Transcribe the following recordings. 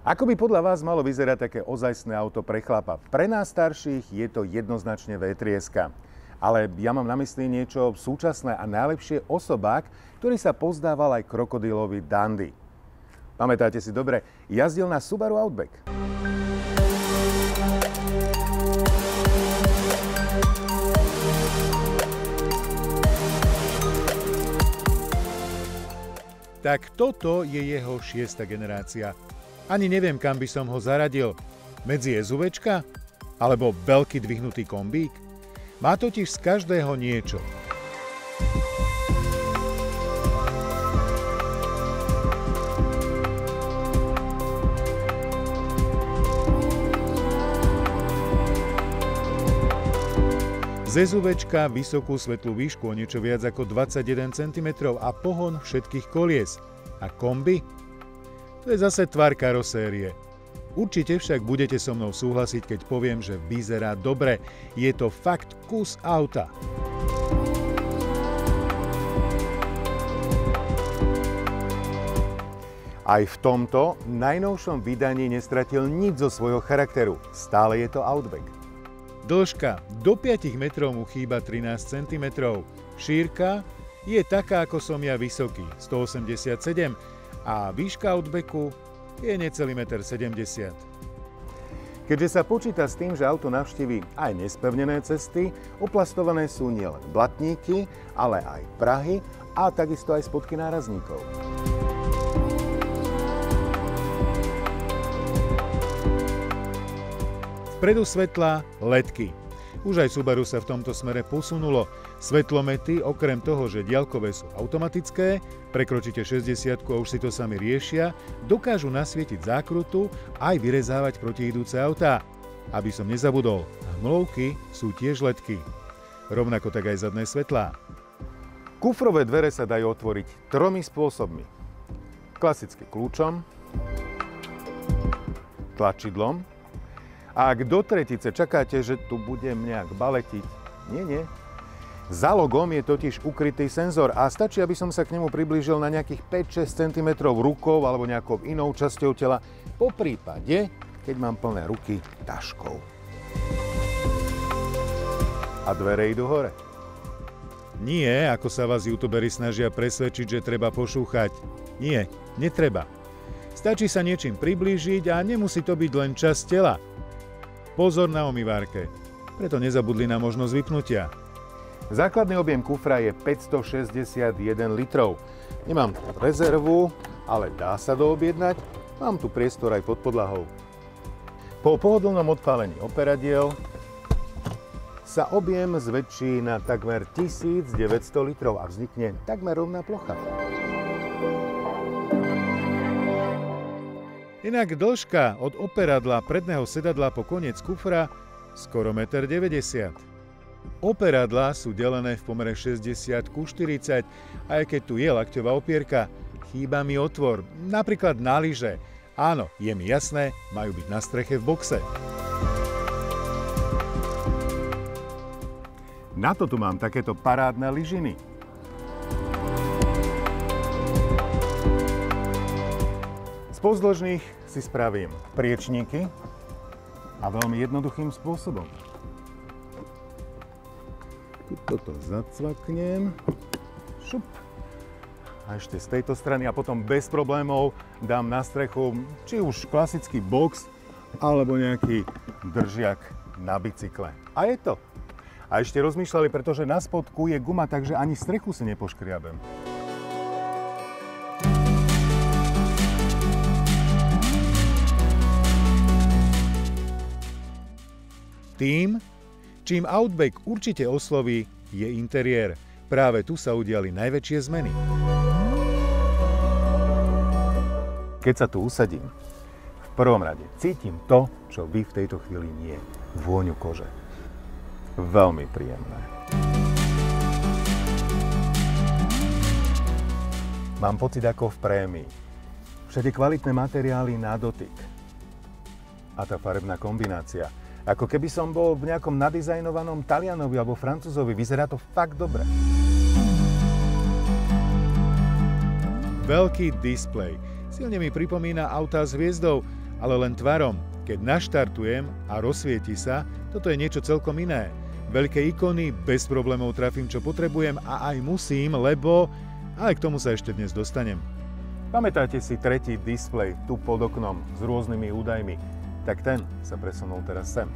Ako by podľa vás malo vyzerať také ozajstné auto pre chlapa? Pre nás starších je to jednoznačne V3. Ale ja mám na mysli niečo súčasné a najlepšie osobák, ktorý sa pozdával aj krokodílovi Dundee. Pamätáte si dobre, jazdil na Subaru Outback. Tak toto je jeho 6. generácia. Ani neviem, kam by som ho zaradil. Medzi SUVčka? Alebo veľký dvihnutý kombík? Má totiž z každého niečo. Z SUVčka vysokú svetlú výšku o niečo viac ako 21 cm a pohon všetkých kolies. A kombi? To je zase tvar karosérie. Určite však budete so mnou súhlasiť, keď poviem, že vyzerá dobre. Je to fakt kus auta. Aj v tomto najnovšom vydaní nestratil nič zo svojho charakteru. Stále je to Outback. Dĺžka do 5 metrov mu chýba 13 cm. Šírka je taká, ako som ja vysoký, 187 a výška Outbacku je necelý 1,70 m. Keďže sa počíta s tým, že auto navštíví aj nespevnené cesty, oplastované sú nielen blatníky, ale aj prahy a takisto aj spodky nárazníkov. Vpredu svetla LEDky. Už aj Subaru sa v tomto smere posunulo. Svetlomety, okrem toho, že diaľkové sú automatické, prekročíte 60 a už si to sami riešia, dokážu nasvietiť zákrutu aj vyrezávať protiidúce autá. Aby som nezabudol, hmlovky sú tiež LEDky. Rovnako tak aj zadné svetlá. Kufrové dvere sa dajú otvoriť 3 spôsobmi. Klasicky kľúčom, tlačidlom. A ak do tretice čakáte, že tu budem nejak baletiť, nie. Za logom je totiž ukrytý senzor a stačí, aby som sa k nemu priblížil na nejakých 5-6 cm rukou alebo nejakou inou časťou tela, po prípade, keď mám plné ruky taškou. A dvere idú hore. Nie, ako sa vás youtuberi snažia presvedčiť, že treba pošúchať. Nie, netreba. Stačí sa niečím priblížiť a nemusí to byť len časť tela. Pozor na omývárke, preto nezabudli na možnosť vypnutia. Základný objem kufra je 561 litrov. Nemám rezervu, ale dá sa doobjednať. Mám tu priestor aj pod podlahou. Po pohodlnom odpálení operadiel sa objem zväčší na takmer 1900 litrov a vznikne takmer rovná plocha. Inak dĺžka od operadla predného sedadla po koniec kufra skoro 1,90 m. Operadlá sú delené v pomere 60:40, aj keď tu je lakťová opierka, chýba mi otvor, napríklad na lyže. Áno, je mi jasné, majú byť na streche v boxe. Na to tu mám takéto parádne lyžiny. Z pozdĺžných si spravím priečníky a veľmi jednoduchým spôsobom. Toto zacvaknem. Šup. A ešte z tejto strany a potom bez problémov dám na strechu či už klasický box alebo nejaký držiak na bicykle. A je to. A ešte rozmýšľali, pretože na spodku je guma, takže ani strechu si nepoškriabem. Tým, čím Outback určite osloví, je interiér. Práve tu sa udiali najväčšie zmeny. Keď sa tu usadím, v prvom rade cítim to, čo vy v tejto chvíli nie. Vôňu kože. Veľmi príjemné. Mám pocit ako v prémii. Všade kvalitné materiály na dotyk. A tá farebná kombinácia. Ako keby som bol v nejakom nadizajnovanom Talianovi alebo Francúzovi. Vyzerá to fakt dobre. Veľký displej. Silne mi pripomína autá s hviezdou ale len tvarom. Keď naštartujem a rozsvieti sa, toto je niečo celkom iné. Veľké ikony, bez problémov trafím, čo potrebujem a aj musím, lebo aj k tomu sa ešte dnes dostanem. Pamätáte si tretí displej tu pod oknom s rôznymi údajmi? Tak ten sa presunul teraz sem.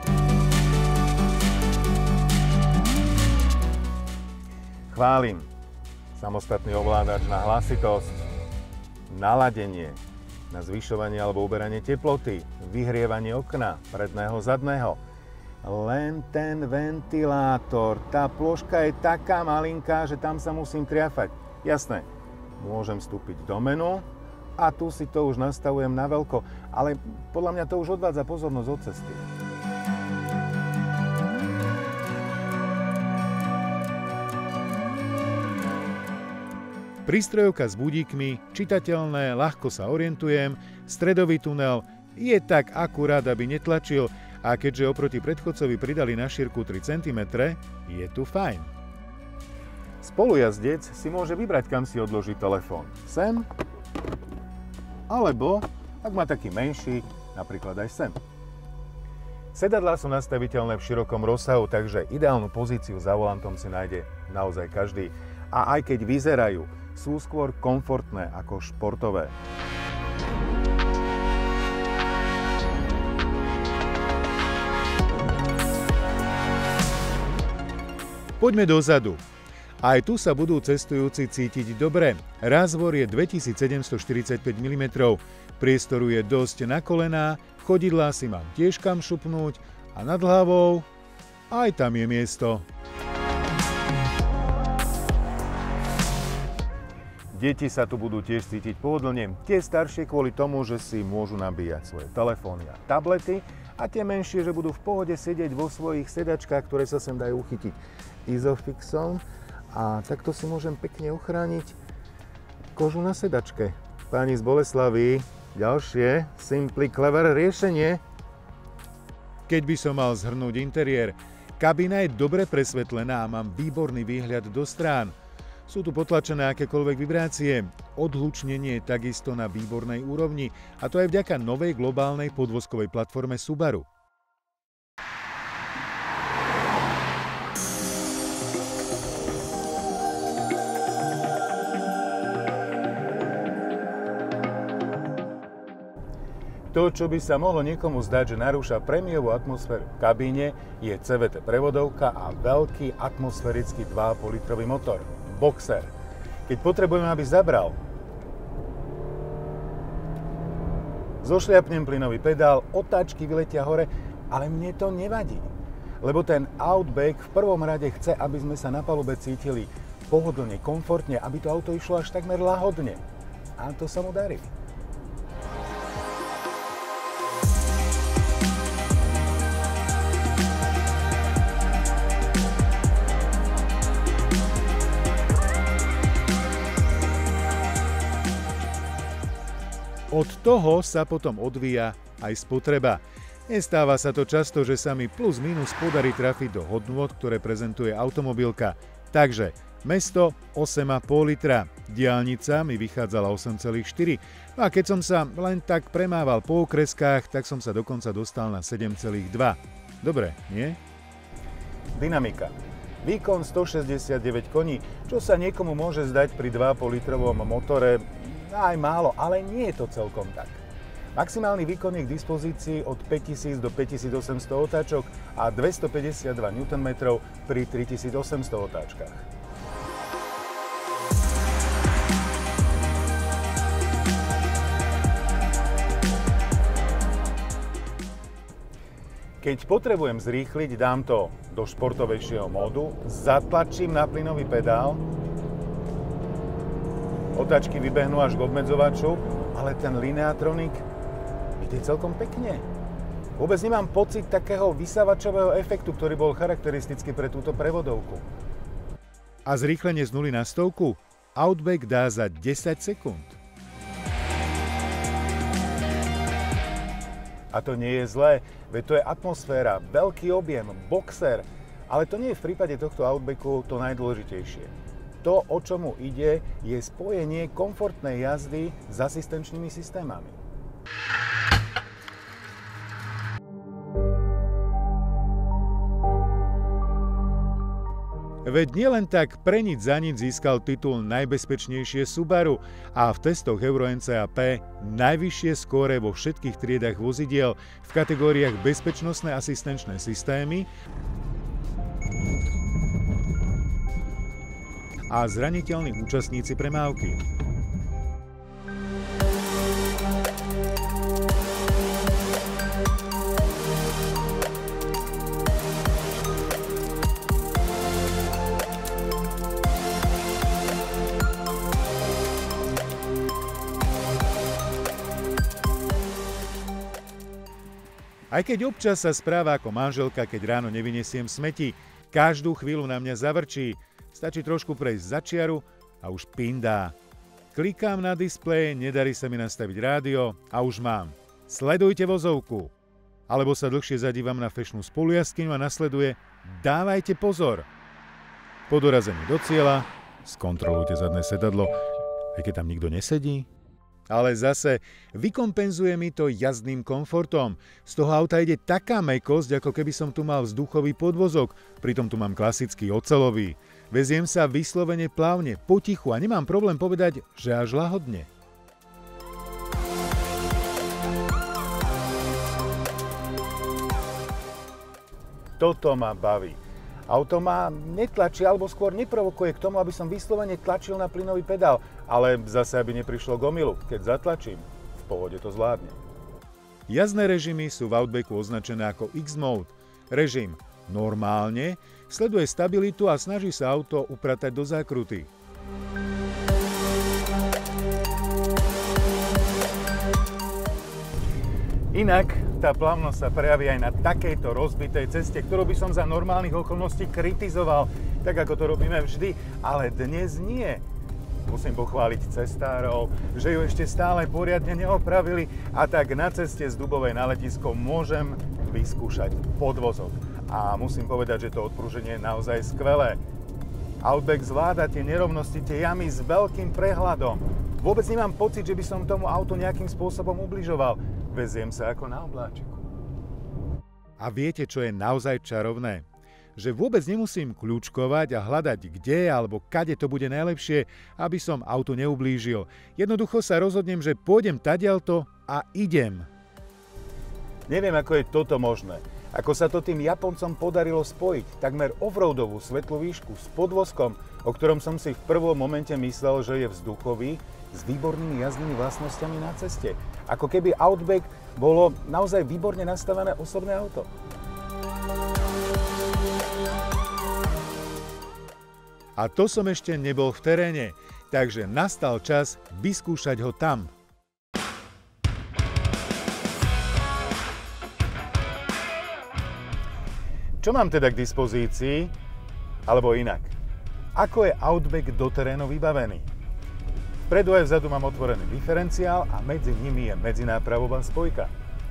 Chválim. Samostatný ovládač na hlasitosť, naladenie, na zvyšovanie alebo uberanie teploty, vyhrievanie okna, predného, zadného. Len ten ventilátor, tá ploška je taká malinká, že tam sa musím triafať. Jasné, môžem vstúpiť do menu a tu si to už nastavujem na veľko, ale podľa mňa to už odvádza pozornosť od cesty. Prístrojovka s budíkmi, čitateľné, ľahko sa orientujem, stredový tunel je tak akurát, aby netlačil a keďže oproti predchodcovi pridali na šírku 3 cm, je tu fajn. Spolujazdec si môže vybrať, kam si odloží telefón. Sem, alebo, ak má taký menší, napríklad aj sem. Sedadlá sú nastaviteľné v širokom rozsahu, takže ideálnu pozíciu za volantom si nájde naozaj každý. A aj keď vyzerajú, sú skôr komfortné ako športové. Poďme dozadu. Aj tu sa budú cestujúci cítiť dobre. Rázvor je 2745 mm, priestoru je dosť na kolená, chodidlá si mám tiež kam šupnúť a nad hlavou aj tam je miesto. Deti sa tu budú tiež cítiť pohodlne, tie staršie kvôli tomu, že si môžu nabíjať svoje telefóny a tablety a tie menšie, že budú v pohode sedieť vo svojich sedačkách, ktoré sa sem dajú uchytiť Isofixom a takto si môžem pekne uchrániť kožu na sedačke. Páni z Boleslavy, ďalšie Simply Clever riešenie. Keď by som mal zhrnúť interiér, kabína je dobre presvetlená a mám výborný výhľad do strán. Sú tu potlačené akékoľvek vibrácie. Odhlučnenie je takisto na výbornej úrovni a to aj vďaka novej globálnej podvozkovej platforme Subaru. To, čo by sa mohlo niekomu zdať, že narúša prémiovú atmosféru v kabíne, je CVT prevodovka a veľký atmosférický 2,5 litrový motor. Boxer. Keď potrebujem, aby zabral, zošliapnem plynový pedál, otáčky vyletia hore, ale mne to nevadí. Lebo ten Outback v prvom rade chce, aby sme sa na palube cítili pohodlne, komfortne, aby to auto išlo až takmer lahodne. A to sa mu darí. Od toho sa potom odvíja aj spotreba. Nestáva sa to často, že sa mi plus minus podarí trafiť do hodnôt, ktoré prezentuje automobilka. Takže mesto 8,5 litra, diaľnica mi vychádzala 8,4. No a keď som sa len tak premával po okreskách, tak som sa dokonca dostal na 7,2. Dobre, nie? Dynamika. Výkon 169 koní, čo sa niekomu môže zdať pri 2,5 litrovom motore aj málo, ale nie je to celkom tak. Maximálny výkon je k dispozícii od 5000 do 5800 otáčok a 252 Nm pri 3800 otáčkach. Keď potrebujem zrýchliť, dám to do športovejšieho módu, zatlačím na plynový pedál, otáčky vybehnú až k obmedzovaču, ale ten Lineatronic ide celkom pekne. Vôbec nemám pocit takého vysávačového efektu, ktorý bol charakteristický pre túto prevodovku. A zrýchlenie z 0 na 100 Outback dá za 10 sekúnd. A to nie je zlé, veď to je atmosféra, veľký objem, boxer, ale to nie je v prípade tohto Outbacku to najdôležitejšie. To, o čo mu ide, je spojenie komfortnej jazdy s asistenčnými systémami. Veď nielen tak pre nič za nič získal titul najbezpečnejšie Subaru a v testoch Euro NCAP najvyššie skóre vo všetkých triedách vozidiel v kategóriách bezpečnostné asistenčné systémy a zraniteľní účastníci premávky. Aj keď občas sa správa ako manželka, keď ráno nevyniesiem smeti, každú chvíľu na mňa zavrčí. Stačí trošku prejsť za čiaru a už pindá. Klikám na displeje, nedarí sa mi nastaviť rádio a už mám. Sledujte vozovku. Alebo sa dlhšie zadívam na fešnú spolujazdkyňu a nasleduje dávajte pozor. Po dorazení do cieľa skontrolujte zadné sedadlo, aj keď tam nikto nesedí. Ale zase vykompenzuje mi to jazdným komfortom. Z toho auta ide taká mäkkosť, ako keby som tu mal vzduchový podvozok, pritom tu mám klasický oceľový. Veziem sa vyslovene plavne, potichu a nemám problém povedať, že až lahodne. Toto ma baví. Auto ma netlačí, alebo skôr neprovokuje k tomu, aby som vyslovene tlačil na plynový pedál, ale zase, aby neprišlo k omylu. Keď zatlačím, v pohode to zvládne. Jazdné režimy sú v Outbacku označené ako X-Mode. Režim normálne sleduje stabilitu a snaží sa auto upratať do zákruty. Inak tá plavnosť sa prejaví aj na takejto rozbitej ceste, ktorú by som za normálnych okolností kritizoval, tak ako to robíme vždy, ale dnes nie. Musím pochváliť cestárov, že ju ešte stále poriadne neopravili a tak na ceste z Dubovej na letisko môžem vyskúšať podvozok. A musím povedať, že to odpruženie je naozaj skvelé. Outback zvláda tie nerovnosti, tie jamy s veľkým prehľadom. Vôbec nemám pocit, že by som tomu autu nejakým spôsobom ubližoval. Veziem sa ako na obláčiku. A viete, čo je naozaj čarovné? Že vôbec nemusím kľúčkovať a hľadať, kde alebo kade to bude najlepšie, aby som autu neublížil. Jednoducho sa rozhodnem, že pôjdem tadiaľto a idem. Neviem, ako je toto možné. Ako sa to tým Japoncom podarilo spojiť takmer offroadovú svetlú výšku s podvozkom, o ktorom som si v prvom momente myslel, že je vzduchový, s výbornými jazdnými vlastnosťami na ceste. Ako keby Outback bolo naozaj výborne nastavené osobné auto. A to som ešte nebol v teréne, takže nastal čas vyskúšať ho tam. Čo mám teda k dispozícii? Alebo inak. Ako je Outback do terénu vybavený? Vpredu aj vzadu mám otvorený diferenciál a medzi nimi je medzinápravová spojka.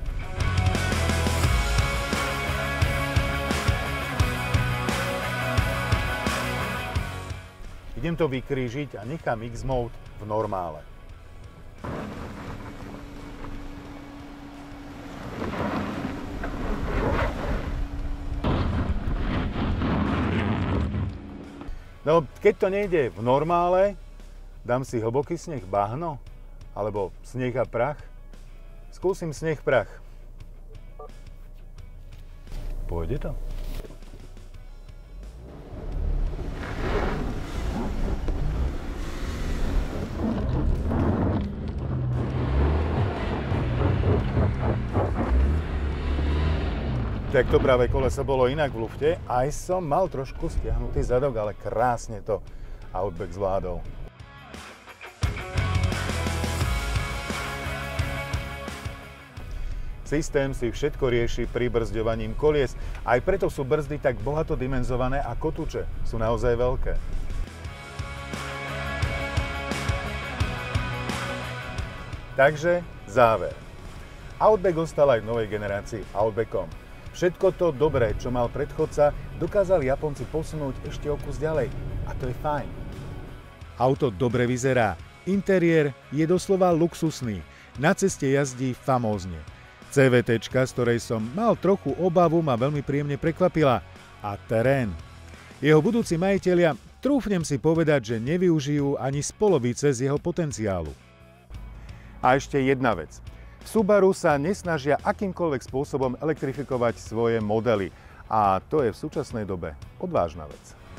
Idem to vykrížiť a nechám X-Mode v normále. No, keď to nejde v normále, dám si hlboký sneh bahno, alebo sneh a prach. Skúsim sneh prach. Pôjde to? Tak to práve koleso bolo inak v lufte, aj som mal trošku stiahnutý zadok, ale krásne to Outback zvládol. Systém si všetko rieši pribrzďovaním kolies, aj preto sú brzdy tak bohato dimenzované a kotúče sú naozaj veľké. Takže záver. Outback ostal aj v novej generácii Outbackom. Všetko to dobré, čo mal predchodca, dokázali Japonci posunúť ešte o kus ďalej. A to je fajn. Auto dobre vyzerá. Interiér je doslova luxusný. Na ceste jazdí famózne. CVT-čka, z ktorej som mal trochu obavu, ma veľmi príjemne prekvapila. A terén. Jeho budúci majitelia, trúfnem si povedať, že nevyužijú ani z polovice z jeho potenciálu. A ešte jedna vec. Subaru sa nesnažia akýmkoľvek spôsobom elektrifikovať svoje modely. A to je v súčasnej dobe odvážna vec.